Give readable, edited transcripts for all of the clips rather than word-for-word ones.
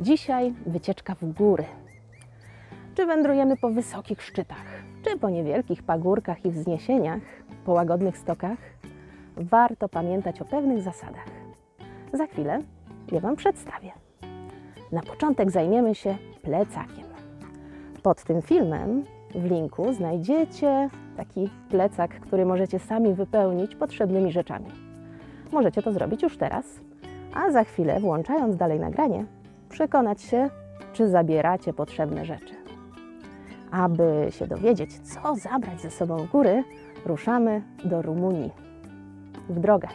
Dzisiaj wycieczka w góry. Czy wędrujemy po wysokich szczytach, czy po niewielkich pagórkach i wzniesieniach, po łagodnych stokach, warto pamiętać o pewnych zasadach. Za chwilę je Wam przedstawię. Na początek zajmiemy się plecakiem. Pod tym filmem w linku znajdziecie taki plecak, który możecie sami wypełnić potrzebnymi rzeczami. Możecie to zrobić już teraz, a za chwilę, włączając dalej nagranie, przekonać się, czy zabieracie potrzebne rzeczy. Aby się dowiedzieć, co zabrać ze sobą w góry, ruszamy do Rumunii. W drogę!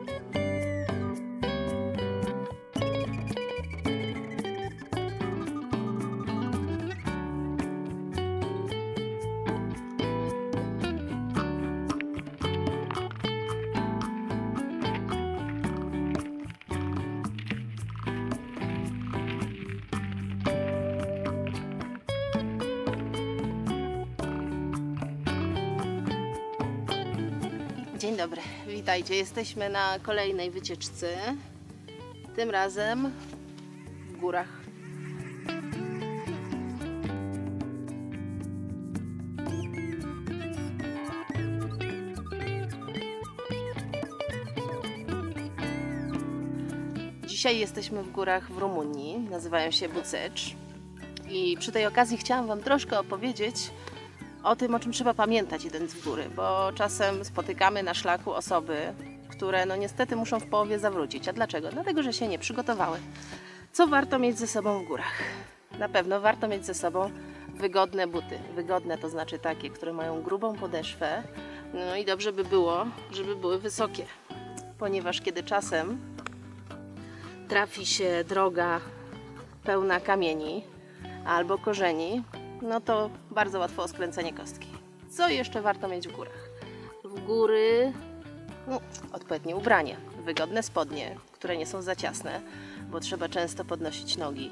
Dzień dobry, witajcie. Jesteśmy na kolejnej wycieczce, tym razem w górach. Dzisiaj jesteśmy w górach w Rumunii, nazywają się Bucecz i przy tej okazji chciałam Wam troszkę opowiedzieć o tym, o czym trzeba pamiętać idąc w góry, bo czasem spotykamy na szlaku osoby, które no niestety muszą w połowie zawrócić. A dlaczego? Dlatego, że się nie przygotowały. Co warto mieć ze sobą w górach? Na pewno warto mieć ze sobą wygodne buty. Wygodne to znaczy takie, które mają grubą podeszwę, no i dobrze by było, żeby były wysokie, ponieważ kiedy czasem trafi się droga pełna kamieni albo korzeni, no to bardzo łatwo o skręcenie kostki. Co jeszcze warto mieć w górach? W góry odpowiednie ubranie, wygodne spodnie, które nie są za ciasne, bo trzeba często podnosić nogi.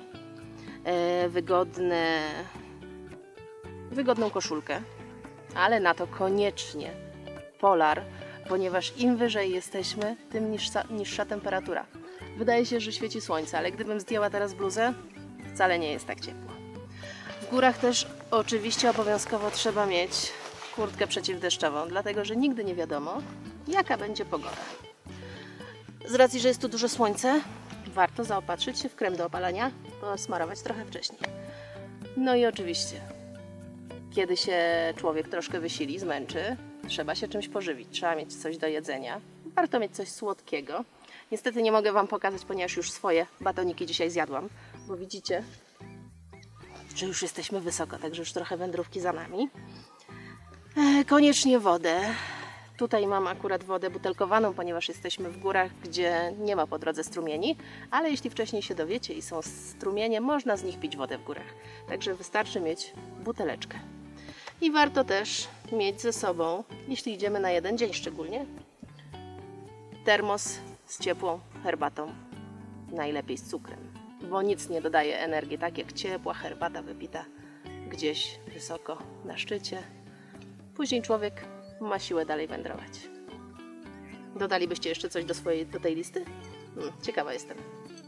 Wygodną koszulkę, ale na to koniecznie polar, ponieważ im wyżej jesteśmy, tym niższa temperatura. Wydaje się, że świeci słońce, ale gdybym zdjęła teraz bluzę, wcale nie jest tak ciepło. W górach też oczywiście obowiązkowo trzeba mieć kurtkę przeciwdeszczową, dlatego że nigdy nie wiadomo, jaka będzie pogoda. Z racji, że jest tu duże słońce, warto zaopatrzyć się w krem do opalania, posmarować trochę wcześniej. No i oczywiście, kiedy się człowiek troszkę wysili, zmęczy, trzeba się czymś pożywić, trzeba mieć coś do jedzenia. Warto mieć coś słodkiego. Niestety nie mogę Wam pokazać, ponieważ już swoje batoniki dzisiaj zjadłam, bo widzicie, że już jesteśmy wysoko, także już trochę wędrówki za nami. Koniecznie wodę. Tutaj mam akurat wodę butelkowaną, ponieważ jesteśmy w górach, gdzie nie ma po drodze strumieni, ale jeśli wcześniej się dowiecie i są strumienie, można z nich pić wodę w górach. Także wystarczy mieć buteleczkę. I warto też mieć ze sobą, jeśli idziemy na jeden dzień szczególnie, termos z ciepłą herbatą, najlepiej z cukrem, bo nic nie dodaje energii, tak jak ciepła herbata wypita gdzieś wysoko na szczycie. Później człowiek ma siłę dalej wędrować. Dodalibyście jeszcze coś do tej listy? Ciekawa jestem.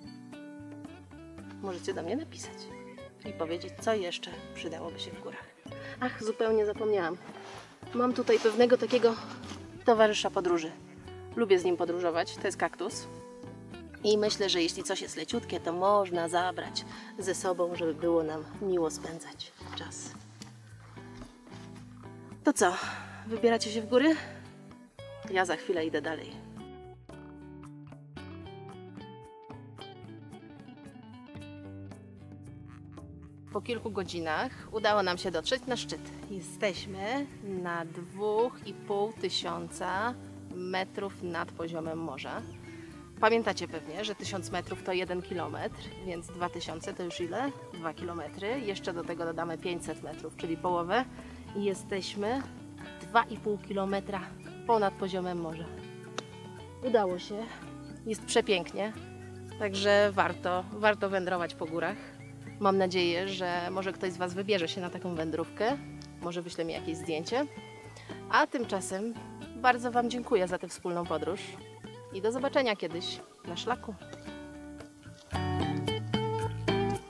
Możecie do mnie napisać i powiedzieć, co jeszcze przydałoby się w górach. Ach, zupełnie zapomniałam. Mam tutaj pewnego takiego towarzysza podróży. Lubię z nim podróżować, to jest kaktus. I myślę, że jeśli coś jest leciutkie, to można zabrać ze sobą, żeby było nam miło spędzać czas. To co? Wybieracie się w góry? Ja za chwilę idę dalej. Po kilku godzinach udało nam się dotrzeć na szczyt. Jesteśmy na 2500 metrów nad poziomem morza. Pamiętacie pewnie, że 1000 metrów to 1 km, więc 2000 to już ile? 2 km. Jeszcze do tego dodamy 500 metrów, czyli połowę. I jesteśmy 2,5 km ponad poziomem morza. Udało się. Jest przepięknie. Także warto wędrować po górach. Mam nadzieję, że może ktoś z Was wybierze się na taką wędrówkę. Może wyśle mi jakieś zdjęcie. A tymczasem bardzo Wam dziękuję za tę wspólną podróż. I do zobaczenia kiedyś na szlaku.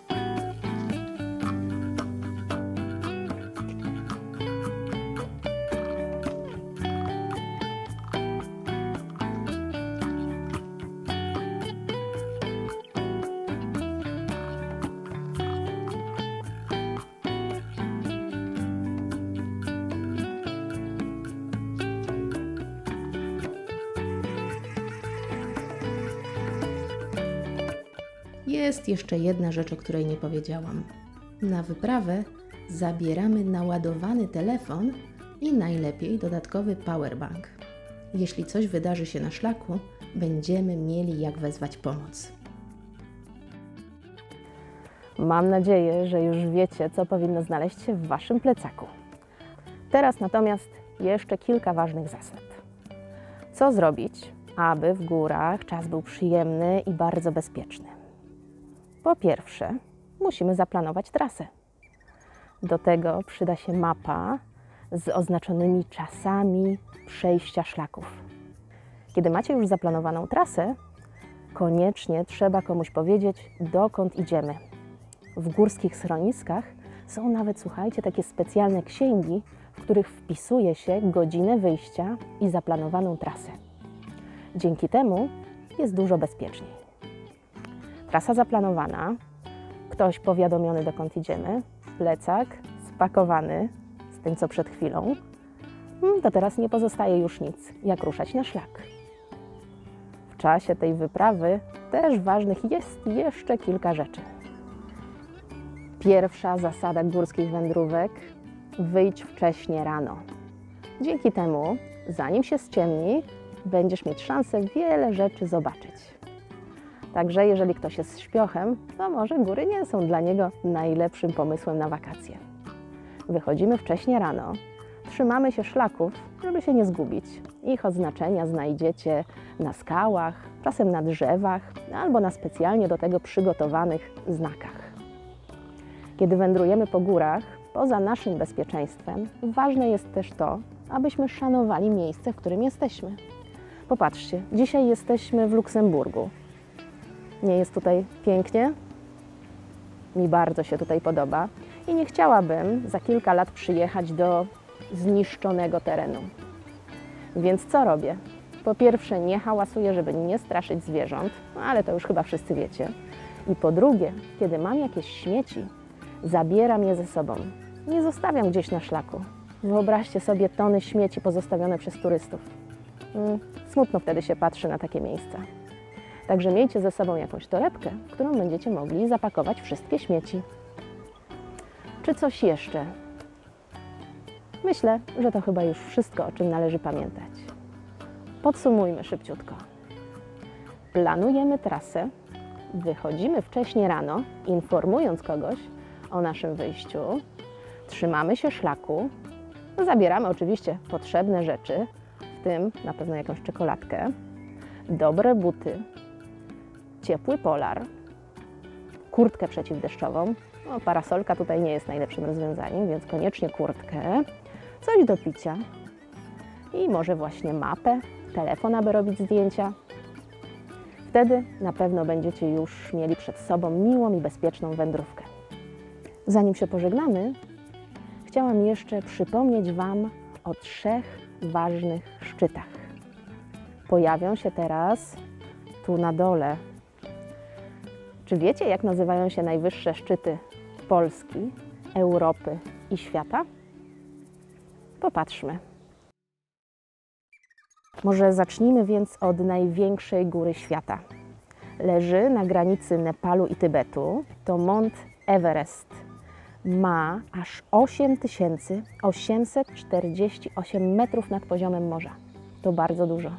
Jest jeszcze jedna rzecz, o której nie powiedziałam. Na wyprawę zabieramy naładowany telefon i najlepiej dodatkowy powerbank. Jeśli coś wydarzy się na szlaku, będziemy mieli jak wezwać pomoc. Mam nadzieję, że już wiecie, co powinno znaleźć się w Waszym plecaku. Teraz natomiast jeszcze kilka ważnych zasad. Co zrobić, aby w górach czas był przyjemny i bardzo bezpieczny? Po pierwsze, musimy zaplanować trasę. Do tego przyda się mapa z oznaczonymi czasami przejścia szlaków. Kiedy macie już zaplanowaną trasę, koniecznie trzeba komuś powiedzieć, dokąd idziemy. W górskich schroniskach są nawet, słuchajcie, takie specjalne księgi, w których wpisuje się godzinę wyjścia i zaplanowaną trasę. Dzięki temu jest dużo bezpieczniej. Trasa zaplanowana, ktoś powiadomiony, dokąd idziemy, plecak spakowany z tym, co przed chwilą, to teraz nie pozostaje już nic, jak ruszać na szlak. W czasie tej wyprawy też ważnych jest jeszcze kilka rzeczy. Pierwsza zasada górskich wędrówek: wyjdź wcześnie rano. Dzięki temu, zanim się ściemni, będziesz mieć szansę wiele rzeczy zobaczyć. Także jeżeli ktoś jest śpiochem, to może góry nie są dla niego najlepszym pomysłem na wakacje. Wychodzimy wcześnie rano, trzymamy się szlaków, żeby się nie zgubić. Ich oznaczenia znajdziecie na skałach, czasem na drzewach albo na specjalnie do tego przygotowanych znakach. Kiedy wędrujemy po górach, poza naszym bezpieczeństwem, ważne jest też to, abyśmy szanowali miejsce, w którym jesteśmy. Popatrzcie, dzisiaj jesteśmy w Luksemburgu. Nie jest tutaj pięknie? Mi bardzo się tutaj podoba i nie chciałabym za kilka lat przyjechać do zniszczonego terenu. Więc co robię? Po pierwsze, nie hałasuję, żeby nie straszyć zwierząt, ale to już chyba wszyscy wiecie. I po drugie, kiedy mam jakieś śmieci, zabieram je ze sobą. Nie zostawiam gdzieś na szlaku. Wyobraźcie sobie tony śmieci pozostawione przez turystów. Smutno wtedy się patrzy na takie miejsca. Także miejcie ze sobą jakąś torebkę, w którą będziecie mogli zapakować wszystkie śmieci. Czy coś jeszcze? Myślę, że to chyba już wszystko, o czym należy pamiętać. Podsumujmy szybciutko. Planujemy trasę, wychodzimy wcześnie rano, informując kogoś o naszym wyjściu, trzymamy się szlaku, zabieramy oczywiście potrzebne rzeczy, w tym na pewno jakąś czekoladkę, dobre buty, ciepły polar, kurtkę przeciwdeszczową. Parasolka tutaj nie jest najlepszym rozwiązaniem, więc koniecznie kurtkę, coś do picia i może właśnie mapę, telefon, aby robić zdjęcia. Wtedy na pewno będziecie już mieli przed sobą miłą i bezpieczną wędrówkę. Zanim się pożegnamy, chciałam jeszcze przypomnieć Wam o 3 ważnych szczytach. Pojawią się teraz tu na dole. Czy wiecie, jak nazywają się najwyższe szczyty Polski, Europy i świata? Popatrzmy. Może zacznijmy więc od największej góry świata. Leży na granicy Nepalu i Tybetu. To Mont Everest. Ma aż 8848 metrów nad poziomem morza. To bardzo dużo.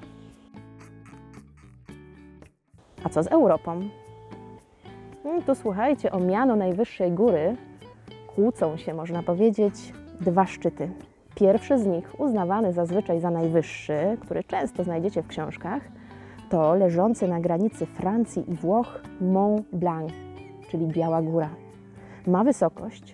A co z Europą? Tu słuchajcie, o miano najwyższej góry kłócą się, można powiedzieć, 2 szczyty. Pierwszy z nich, uznawany zazwyczaj za najwyższy, który często znajdziecie w książkach, to leżący na granicy Francji i Włoch Mont Blanc, czyli Biała Góra. Ma wysokość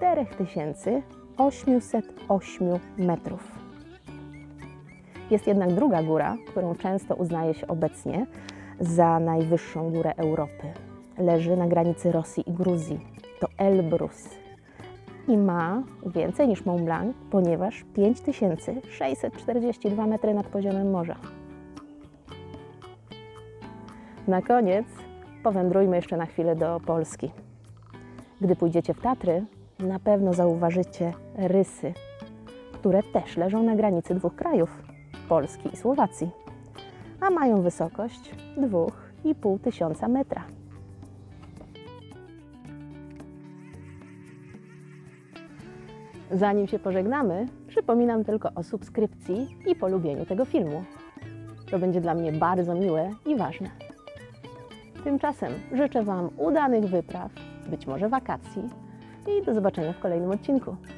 4808 metrów. Jest jednak druga góra, którą często uznaje się obecnie za najwyższą górę Europy. Leży na granicy Rosji i Gruzji. To Elbrus. I ma więcej niż Mont Blanc, ponieważ 5642 metry nad poziomem morza. Na koniec powędrujmy jeszcze na chwilę do Polski. Gdy pójdziecie w Tatry, na pewno zauważycie rysy, które też leżą na granicy 2 krajów, Polski i Słowacji, a mają wysokość 2500 metra. Zanim się pożegnamy, przypominam tylko o subskrypcji i polubieniu tego filmu. To będzie dla mnie bardzo miłe i ważne. Tymczasem życzę Wam udanych wypraw, być może wakacji i do zobaczenia w kolejnym odcinku.